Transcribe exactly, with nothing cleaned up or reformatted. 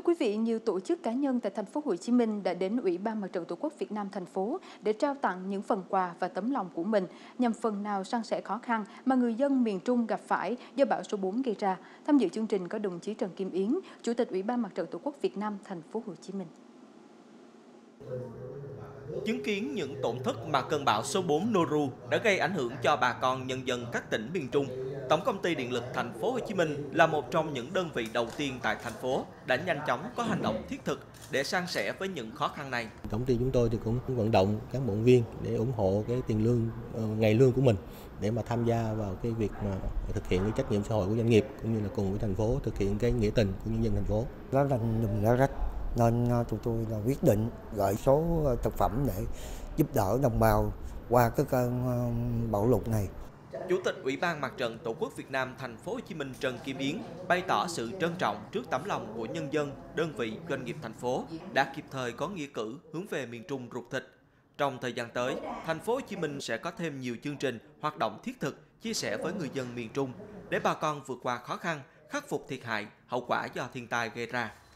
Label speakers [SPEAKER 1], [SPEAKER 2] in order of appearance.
[SPEAKER 1] quý vị, nhiều tổ chức cá nhân tại thành phố Hồ Chí Minh đã đến Ủy ban Mặt trận Tổ quốc Việt Nam thành phố để trao tặng những phần quà và tấm lòng của mình nhằm phần nào san sẻ khó khăn mà người dân miền Trung gặp phải do bão số bốn gây ra. Tham dự chương trình có đồng chí Trần Kim Yến, Chủ tịch Ủy ban Mặt trận Tổ quốc Việt Nam thành phố Hồ Chí Minh.
[SPEAKER 2] Chứng kiến những tổn thất mà cơn bão số bốn Noru đã gây ảnh hưởng cho bà con nhân dân các tỉnh miền Trung, Tổng công ty Điện lực thành phố Hồ Chí Minh là một trong những đơn vị đầu tiên tại thành phố đã nhanh chóng có hành động thiết thực để san sẻ với những khó khăn này.
[SPEAKER 3] Tổng ty chúng tôi thì cũng vận động cán bộ viên để ủng hộ cái tiền lương ngày lương của mình để mà tham gia vào cái việc mà thực hiện cái trách nhiệm xã hội của doanh nghiệp cũng như là cùng với thành phố thực hiện cái nghĩa tình của nhân dân thành phố.
[SPEAKER 4] Đó là niềm ra rách nên tụi tôi là quyết định gửi số thực phẩm để giúp đỡ đồng bào qua cái cơn bão lụt này.
[SPEAKER 2] Chủ tịch Ủy ban Mặt trận Tổ quốc Việt Nam thành phố Hồ Chí Minh Trần Kim Yến bày tỏ sự trân trọng trước tấm lòng của nhân dân, đơn vị, doanh nghiệp thành phố đã kịp thời có nghĩa cử hướng về miền Trung ruột thịt. Trong thời gian tới, thành phố Hồ Chí Minh sẽ có thêm nhiều chương trình, hoạt động thiết thực chia sẻ với người dân miền Trung để bà con vượt qua khó khăn, khắc phục thiệt hại, hậu quả do thiên tai gây ra.